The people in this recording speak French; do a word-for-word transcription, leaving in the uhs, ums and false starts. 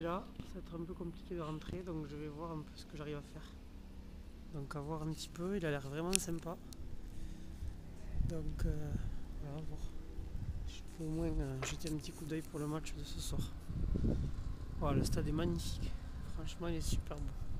Là, ça va être un peu compliqué de rentrer, donc je vais voir un peu ce que j'arrive à faire. Donc à voir un petit peu, il a l'air vraiment sympa. Donc euh, voilà, à voir. Je peux au moins euh, jeter un petit coup d'œil pour le match de ce soir. Voilà, le stade est magnifique. Franchement, il est super beau.